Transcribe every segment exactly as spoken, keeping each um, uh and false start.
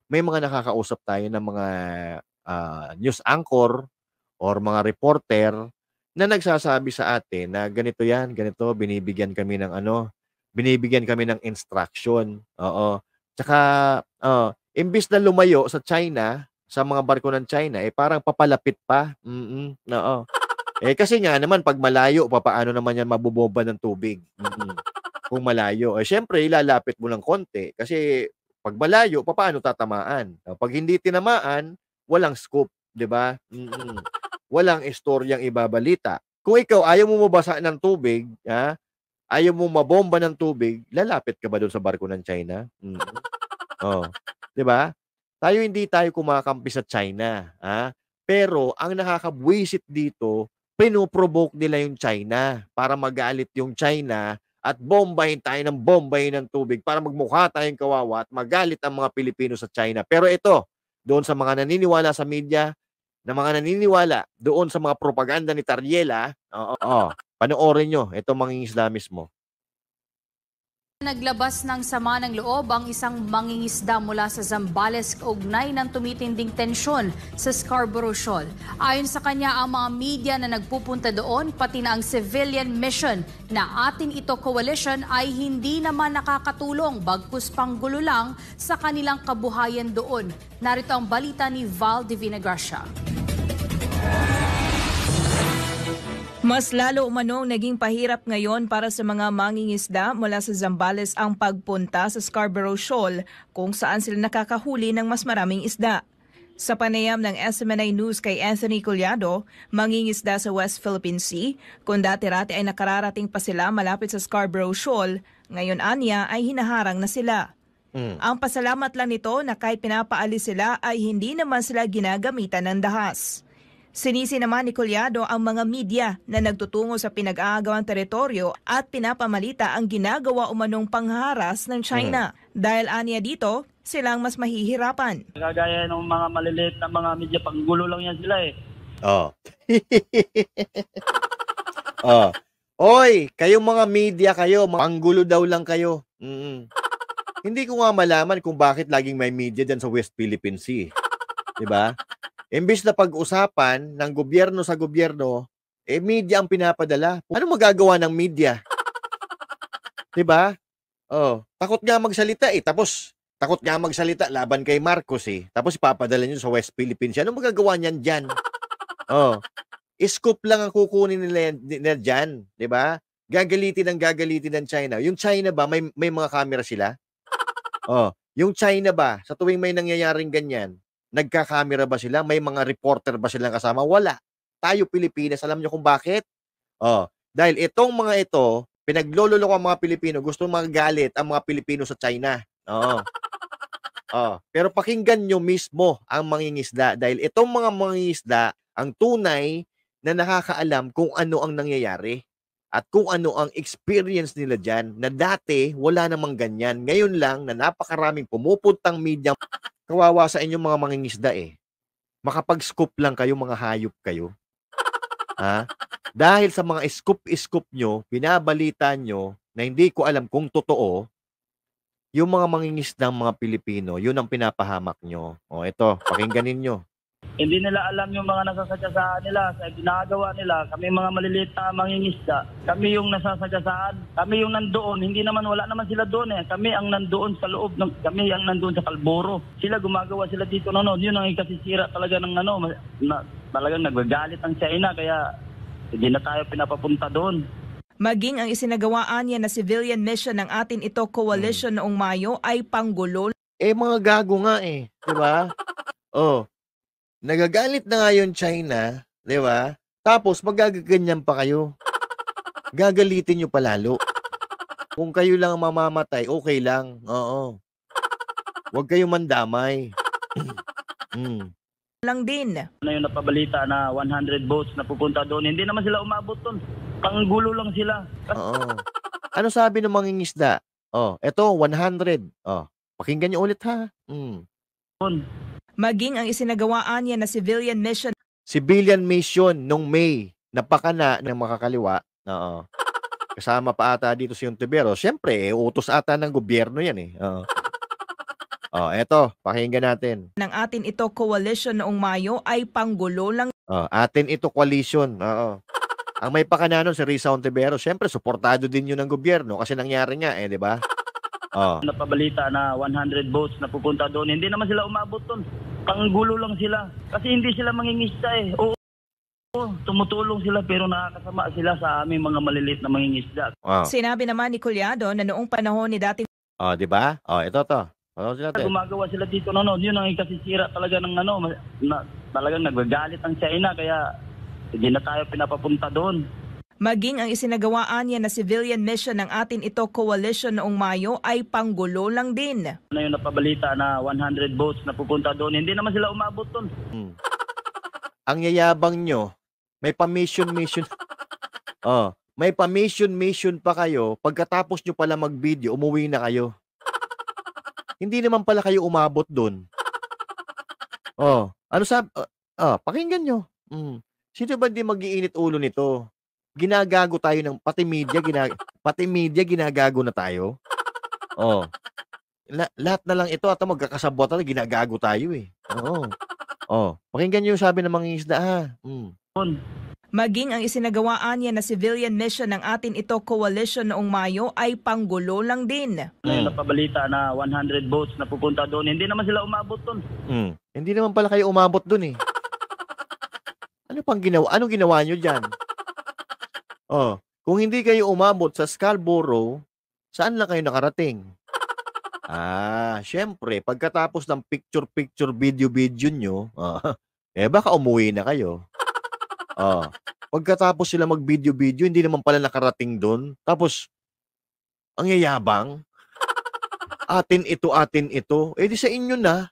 may mga nakakausap tayo ng mga, ah, news anchor or mga reporter na nagsasabi sa atin na ganito 'yan, ganito, binibigyan kami ng ano, binibigyan kami ng instruction, oo. Tsaka, oh, imbes na lumayo sa China, sa mga barko ng China, eh, parang papalapit pa, mm, oo. Eh, kasi nga naman 'pag malayo papaano naman 'yan mabobomba ng tubig, mm, kung malayo. Eh, siyempre ilalapit mo ng konti kasi 'pag malayo papaano tatamaan? Oh, 'pag hindi tinamaan, walang scoop, 'di ba? Mm. Walang istoryang ibabalita. Kung ikaw ayaw mo mabasa ng tubig, ah, ayaw mong mabomba ng tubig, lalapit ka ba dun sa barko ng China? Mm. Oh, 'di ba? Tayo hindi tayo kumakampi sa China, ah, pero ang nakakabwisit dito, pino-provoke nila yung China para magalit yung China at bombahin tayo ng bombahin ng tubig para magmukha tayong kawawa at magalit ang mga Pilipino sa China. Pero ito, doon sa mga naniniwala sa media, na mga naniniwala doon sa mga propaganda ni Tariela, oo, oh, panoorin niyo itong mangingisda mismo. Naglabas ng sama ng loob ang isang mangingisda mula sa Zambales kaugnay ng tumitinding tensyon sa Scarborough Shoal. Ayon sa kanya, ang mga media na nagpupunta doon, pati na ang civilian mission na Atin Ito Coalition ay hindi naman nakakatulong, bagkus panggulo lang sa kanilang kabuhayan doon. Narito ang balita ni Val Divina Gracia. Mas lalo umanong naging pahirap ngayon para sa mga mangingisda mula sa Zambales ang pagpunta sa Scarborough Shoal kung saan sila nakakahuli ng mas maraming isda. Sa panayam ng S M N I News kay Anthony Collado, mangingisda sa West Philippine Sea, kung dati-rati ay nakararating pa sila malapit sa Scarborough Shoal, ngayon anya ay hinaharang na sila. Mm. Ang pasalamat lang nito na kahit pinapaalis sila ay hindi naman sila ginagamitan ng dahas. Sinisi naman ni Collado ang mga media na nagtutungo sa pinag-aagawang teritoryo at pinapamalita ang ginagawa umanong pangharas ng China. Mm. Dahil aniya dito, silang mas mahihirapan. Kagaya ng mga maliliit na mga media, panggulo lang yan sila eh. Oh. Oh. Oy, kayong mga media kayo, panggulo daw lang kayo. Mm-mm. Hindi ko nga malaman kung bakit laging may media dyan sa West Philippine Sea. Diba? Imbis na pag-usapan ng gobyerno sa gobyerno, eh media ang pinapadala. Ano magagawa ng media? 'Di ba? Oh, takot nga magsalita eh. Tapos takot nga magsalita laban kay Marcos eh. Tapos ipapadala niyo sa West Philippines. Ano magagawa niyan diyan? Oh, scoop lang ang kukunin nila, nila diyan, 'di ba? Gagalitin ang gagalitin ng China. Yung China ba may may mga camera sila? Oh, yung China ba sa tuwing may nangyayaring ganyan, nagka-camera ba sila? May mga reporter ba silang kasama? Wala. Tayo Pilipinas, alam niyo kung bakit? Oh, dahil itong mga ito, pinaglololoko ang mga Pilipino, gusto magalit ang mga Pilipino sa China. Oo. Oh, pero pakinggan niyo mismo ang mangingisda dahil itong mga mangingisda ang tunay na nakakaalam kung ano ang nangyayari at kung ano ang experience nila diyan na dati wala namang ganyan. Ngayon lang na napakaraming pumupuntang media. Kawawa sa inyong mga mangingisda eh. Makapag-scoop lang kayo, mga hayop kayo. Ha? Dahil sa mga scoop-scoop nyo, binabalita nyo na hindi ko alam kung totoo, yung mga mangingisdang mga Pilipino, yun ang pinapahamak nyo. O ito, pakinggan ninyo. Hindi nila alam yung mga nasasagasaan nila sa ginagawa nila. Kami mga maliliit na mangingisda, kami yung nasasagasaan, kami yung nandoon. Hindi naman, wala naman sila doon eh. Kami ang nandoon sa loob, ng, kami ang nandoon sa Kalboro. Sila gumagawa sila dito noon. Yun ang ikasisira talaga ng ano, na, talagang nagagalit ang China kaya hindi na tayo pinapapunta doon. Maging ang isinagawaan niya na civilian mission ng Atin Ito Coalition hmm. noong Mayo ay panggulo. Eh mga gago nga eh, di ba? Oh. Nagagalit na nga yung China, di ba? Tapos magagaganyan pa kayo. Gagalitin nyo palalo. Kung kayo lang mamamatay, okay lang. Oo. Huwag kayong mandamay. mm. Lang din. Ano yung napabalita na one hundred boats na pupunta doon, hindi naman sila umabot doon. Panggulo lang sila. Oo. Ano sabi ng mangingisda? Oh, eto one hundred. Oh, pakinggan nyo ulit ha. Mm. Maging ang isinagawaan niya na civilian mission. Civilian mission nung May, napakana ng makakaliwa. Oo. Kasama pa ata dito si Ontiveros. Siyempre, eh, utos ata ng gobyerno yan eh. Oo. Oh, eto, pakinggan natin. ng Atin Ito Coalition noong Mayo ay panggulo lang Oh, Atin Ito Coalition. Oo. Ang may pakana nun si Risa Ontiveros, syempre suportado din yun ng gobyerno kasi nangyari nga eh, di ba? Oh. Napabalita na one hundred votes na pupunta doon. Hindi naman sila umabot doon. Panggulo lang sila. Kasi hindi sila mangingisda eh. Oo, tumutulong sila pero nakakasama sila sa aming mga maliliit na mangingisda. Oh. Sinabi naman ni Collado na noong panahon ni dating Oh, di ba? Oh, ito to. Ano sila natin? Gumagawa sila dito noon. Yun ang ikasisira talaga ng ano, na, talagang nagagalit ang China kaya hindi na tayo pinapapunta doon. maging ang isinagawaan niya na civilian mission ng Atin Ito Coalition noong Mayo ay panggulo lang din. Ano yung napabalita na one hundred votes na pupunta doon. Hindi naman sila umabot doon. Hmm. Ang yayabang nyo, may pa-mission-mission. Oh, may pa-mission-mission pa kayo. Pagkatapos nyo pala mag-video, umuwi na kayo. Hindi naman pala kayo umabot doon. Oh, ano sab uh, ah, pakinggan nyo. Mm. Sino ba hindi mag-iinit ulo nito? Ginagago tayo ng pati media, ginag pati media ginagago na tayo. Oh. La lahat na lang ito at magkakasabot tayo, ginagago tayo eh. Oo. Oh, pakinggan niyo yung sabi ng mga isda ha. Mm. Maging ang isinagawaan niya na civilian mission ng Atin Ito Coalition noong Mayo ay panggulo lang din. Ano yung napabalita na one hundred votes na pupunta doon. Hindi naman sila umabot doon. Mm. Hindi naman pala kayo umabot doon eh. Ano pang ginawa? Anong ginawa niyo diyan? Oh, kung hindi kayo umabot sa Scarborough, saan lang kayo nakarating? Ah, syempre, pagkatapos ng picture-picture, video-video nyo, uh, eh baka umuwi na kayo. Oh, pagkatapos sila mag-video-video, hindi naman pala nakarating doon. Tapos, ang yayabang, atin ito, atin ito. Eh di sa inyo na.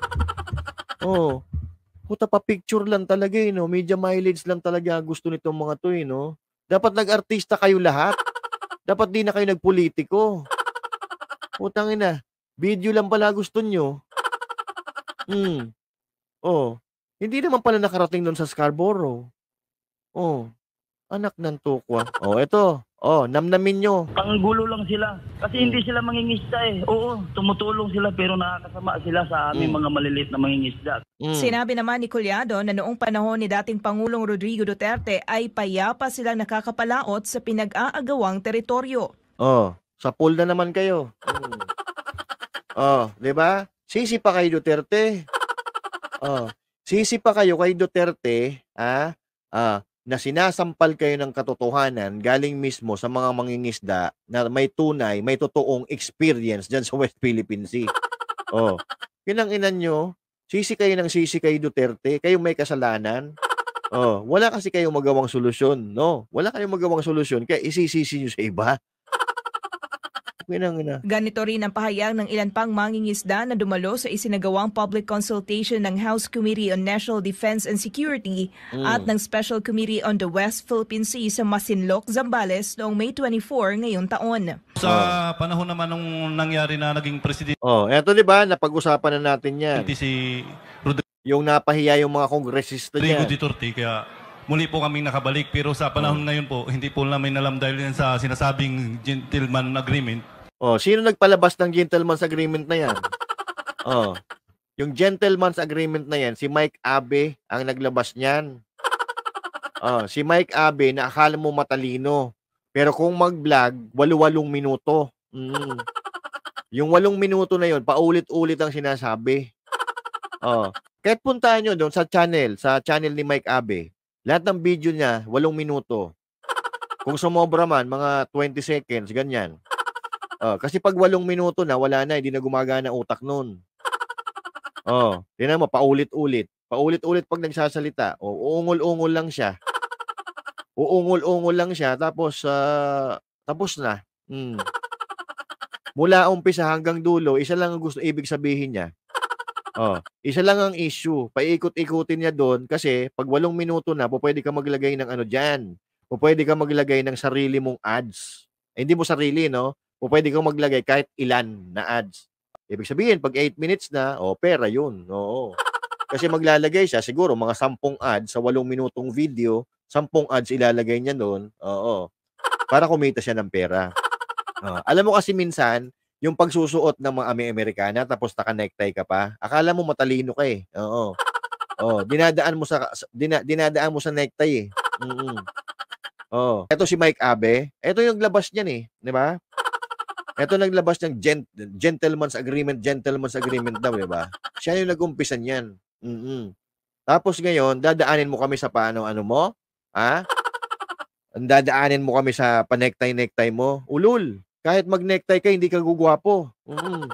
Oh, puta pa picture lang talaga eh, no? Media mileage lang talaga gusto nitong mga to eh, no? Dapat nag-artista kayo lahat. Dapat di na kayo nagpolitiko. Putang ina. Video lang pala gusto nyo. Hmm. Oh. Hindi naman pala nakarating doon sa Scarborough. Oh. Anak ng tukwa. Oh, ito. Oh, namnamin nyo. Panggulo lang sila. Kasi hindi sila mangingisda eh. Oo, tumutulong sila pero nakakasama sila sa aming Mm. mga maliliit na mangingisda. Mm. Sinabi naman ni Collado na noong panahon ni dating Pangulong Rodrigo Duterte ay payapa silang nakakapalaot sa pinag-aagawang teritoryo. Oh, sa pool na naman kayo. Mm. Oh, 'di ba? Sisi pa kay Duterte. Oh, sisi pa kayo kay Duterte, ah? Ah, na sinasampal kayo ng katotohanan galing mismo sa mga mangingisda na may tunay, may totoong experience dyan sa West Philippine Sea. Oh, kinang-inan nyo, sisi kayo ng sisi kay Duterte, kayo may kasalanan. Oh, wala kasi kayong magawang solusyon, no? Wala kayong magawang solusyon, kaya isisisi nyo sa iba. Kinang-ina. Ganito rin ang pahayag ng ilan pang mangingisda na dumalo sa isinagawang public consultation ng House Committee on National Defense and Security Mm. at ng Special Committee on the West Philippine Sea sa Masinloc, Zambales noong May twenty-fourth ngayong taon. Sa panahon naman nung nangyari na naging presidente Oh, eto 'di ba, napag-usapan na natin 'yan. si Yung napahiya yung mga kongresista Rodrigo niya. Duterte, kaya muli po kaming nakabalik. Pero sa panahon ngayon po, hindi po namin alam dahil yan sa sinasabing gentleman agreement. Oh, sino nagpalabas ng gentleman's agreement na 'yan? Oh. Yung gentleman's agreement na 'yan, si Mike Abe ang naglabas niyan. Oh, si Mike Abe na akala mo matalino. Pero kung mag-vlog, walo-walong minuto. Mm. Yung walong minuto na 'yon, paulit-ulit ang sinasabi. Oh, kahit puntahan nyo doon sa channel, sa channel ni Mike Abe, lahat ng video niya, walong minuto. Kung sumobra man, mga twenty seconds, ganyan. Oh, kasi pag walong minuto na, wala na, hindi na gumagana utak nun. Oh, tingnan mo, paulit-ulit. Paulit-ulit pag nagsasalita. Oh, uungol-ungol lang siya. Uungol-ungol lang siya, tapos, uh, tapos na. Hmm. Mula umpisa hanggang dulo, isa lang ang gusto ibig sabihin niya. Oh, isa lang ang issue. Paikot-ikutin niya doon kasi pag walong minuto na, pwede ka maglagay ng ano diyan. Pwede ka maglagay ng sarili mong ads. Eh, hindi mo sarili, no? Pwede kang maglagay kahit ilan na ads. Ibig sabihin, pag eight minutes na, oh, pera yun. Oo. Kasi maglalagay siya, siguro, mga sampung ads sa walong minutong video, sampung ads ilalagay niya doon. Oo. Para kumita siya ng pera. Uh, alam mo kasi minsan, Yung pagsusuot ng mga Ame-Amerikana tapos naka-necktie ka pa. Akala mo matalino ka eh. Oo. Oh, dinadaan mo sa dina, dinadaan mo sa necktie eh. Mm. Oh, ito si Mike Abe. Ito yung labas niyan eh, 'di ba? Ito naglabas ng gent, gentleman's agreement, gentleman's agreement daw, 'di ba? Siya yung nag-umpisa niyan. Mm. Tapos ngayon, dadaanin mo kami sa paano ano mo? Ha? Dadaanin mo kami sa pa-necktie-necktie mo. Ulul. Kahit mag-necktie ka, hindi ka gugwapo. Mm.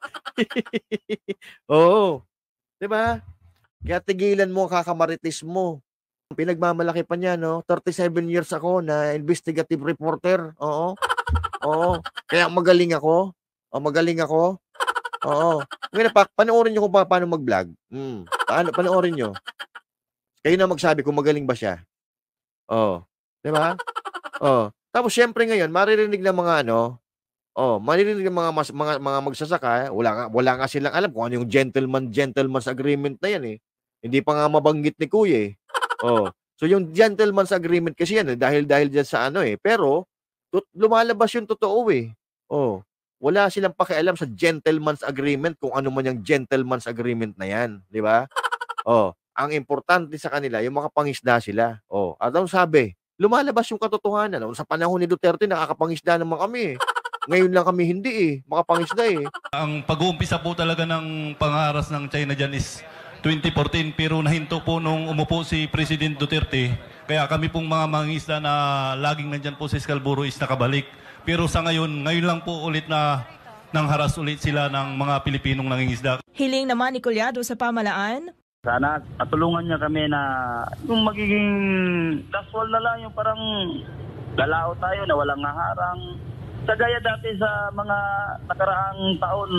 Oo. 'Di ba? Kaya tigilan mo ang kakamaritis mo. Pinagmamalaki pa niya, no? thirty-seven years ako na investigative reporter. Oo. Oo. Kaya magaling ako. O, magaling ako. Oo. Ngayon, pa, panoorin nyo kung pa, paano mag-vlog. Hmm. Paano, panoorin nyo. Kayo na magsabi kung magaling ba siya. Oo. Di ba? Oo. Tapos, syempre ngayon, maririnig ng mga ano, oh, maririnig ng mga, mas, mga, mga magsasaka, wala nga, wala nga silang alam kung ano yung gentleman, gentleman's agreement na yan eh. Hindi pa nga mabanggit ni Kuya eh. Oh. So yung gentleman's agreement kasi yan eh, dahil dahil diyan sa ano eh. Pero tut- lumalabas yung totoo eh. Oh. Wala silang pakialam sa gentleman's agreement kung ano man yung gentleman's agreement na yan, di ba? Oh, ang importante sa kanila yung makapangisda sila. Oh, at ang sabi, lumalabas yung katotohanan. Oh, sa panahon ni Duterte nakakapangisda naman kami eh. Ngayon lang kami hindi eh, makapangisda eh. Ang pag-uumpisa po talaga ng pangaras ng China dyan is twenty fourteen, pero nahinto po nung umupo si President Duterte. Kaya kami pong mga mangingisda na laging nandyan po sa Scarborough is nakabalik. Pero sa ngayon, ngayon lang po ulit na nang haras ulit sila ng mga Pilipinong nangingisda. Hiling naman ni Collado sa pamalaan. Sana patulungan niya kami na yung magiging casual na lang, yung parang galao tayo na walang harang. Sa gaya dati sa mga nakaraang taon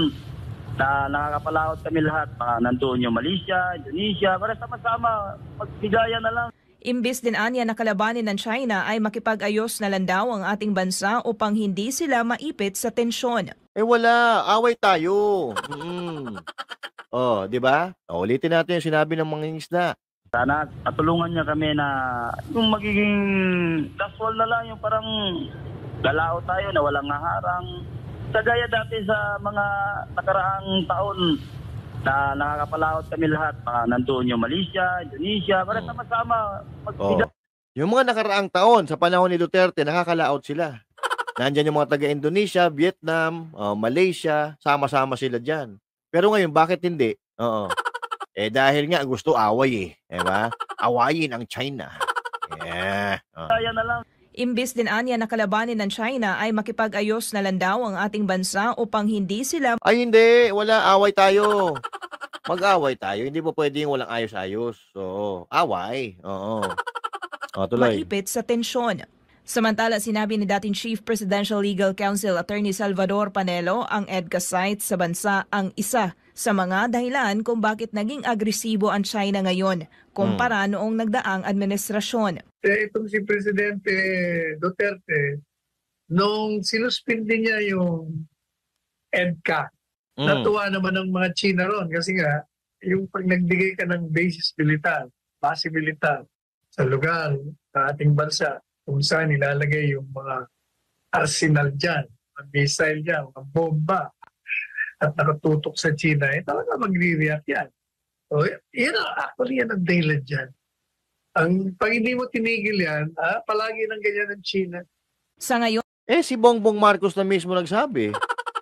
na nakakapalaot kami lahat, mga nandoon yung Malaysia, Indonesia, para sama-sama, magbigayan na lang. Imbis din anya na kalabanin ng China ay makipag-ayos na lang daw ang ating bansa upang hindi sila maipit sa tensyon. Eh wala, away tayo. Mm. Oh, di ba? O, ulitin natin yung sinabi ng mga isda. Sana patulungan niya kami na yung magiging casual na lang, yung parang galao tayo na walang harang. Sa gaya dati sa mga nakaraang taon na nakakapalaot kami lahat, mga nandoon yung Malaysia, Indonesia, para sama-sama magbigay. Oh. Yung mga nakaraang taon sa panahon ni Duterte, nakakalaot sila. Nandiyan yung mga taga-Indonesia, Vietnam, oh, Malaysia, sama-sama sila dyan. Pero ngayon, bakit hindi? Oo. Eh dahil nga gusto away eh. Diba? Awayin ang China. Yeah. Oh. Kaya na lang. Imbis din anya na kalabanin ng China ay makipag-ayos na lang daw ang ating bansa upang hindi sila Ay hindi, wala, away tayo. Mag-away tayo, hindi po pwedeng walang ayos-ayos. Oo, away. Oo. O, tuloy. maipit sa tensyon. Samantala, sinabi ni dating Chief Presidential Legal Counsel Attorney Salvador Panelo ang EDCA site sa bansa ang isa sa mga dahilan kung bakit naging agresibo ang China ngayon kumpara Hmm. noong nagdaang administrasyon. Eh, itong si Presidente Duterte, nung sinuspindi niya yung EDCA, Mm. natuwa naman ang mga China ron kasi nga, yung pag nagbigay ka ng basis militar, base militar sa lugar ng ating bansa, kung saan nilalagay yung mga arsenal dyan, mga missile dyan, mga bomba, at nakatutok sa China, eh talaga magre-react yan. So, yan ang, actually yan ang dahilan dyan. Ang pag hindi mo tinigil yan, ah, palagi ng ganyan ng China. Sa ngayon, Eh, si Bongbong Marcos na mismo nagsabi.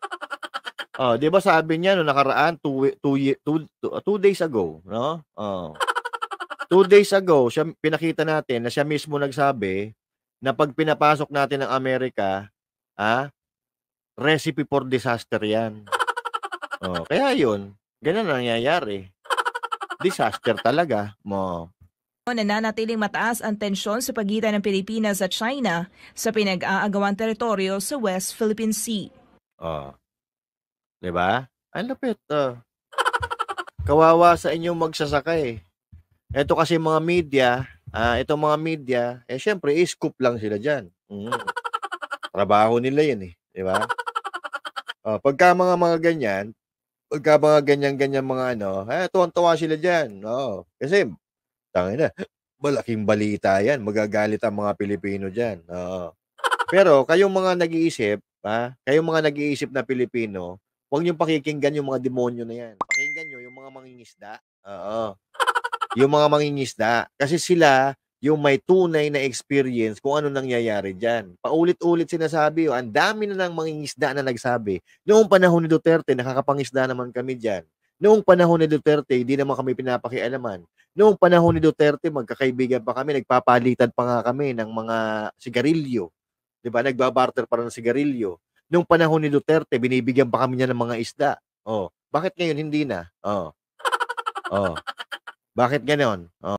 Oh, 'di ba sabi niya no nakaraan two, we- two, ye- two, two, two days ago, no? Oh. Two days ago, siya pinakita natin na siya mismo nagsabi na pag pinapasok natin ng Amerika, ah, recipe for disaster 'yan. Oh, kaya 'yun, ganun ang nangyayari. Disaster talaga mo. nananatiling mataas ang tensyon sa pagitan ng Pilipinas at China sa pinag-aagawang teritoryo sa West Philippine Sea. Oh. 'Di ba? Ang lupit. Oh. Kawawa sa inyong magsasaka eh. Ito kasi mga media, ah, itong mga media, eh syempre, i-scoop lang sila diyan. Mm. Trabaho nila 'yan eh, 'di ba? Oh, pagka mga mga ganyan, pagka mga ganyan-ganyan mga ano, eh tuwang-tuwa sila diyan. Oo. Kasi tangina, malaking balita 'yan, magagalit ang mga Pilipino diyan. Oo. Pero kayong mga nag-iisip Pa? Kayong mga nag-iisip na Pilipino, huwag niyong pakikinggan yung mga demonyo na yan. Pakinggan niyo yung mga mangingisda. Oo. Yung mga mangingisda. Kasi sila, yung may tunay na experience kung ano nangyayari dyan. Paulit-ulit sinasabi, oh, ang dami na ng mangingisda na nagsabi. Noong panahon ni Duterte, nakakapangisda naman kami dyan. Noong panahon ni Duterte, hindi naman kami pinapakialaman. Noong panahon ni Duterte, magkakaibigan pa kami, nagpapalitan pa nga kami ng mga sigarilyo. Diba? Nagbabarter pa ng sigarilyo. Noong panahon ni Duterte, binibigyan pa kami niya ng mga isda. Oh, bakit ngayon hindi na? Oh. Oh. Bakit ganoon? Oh.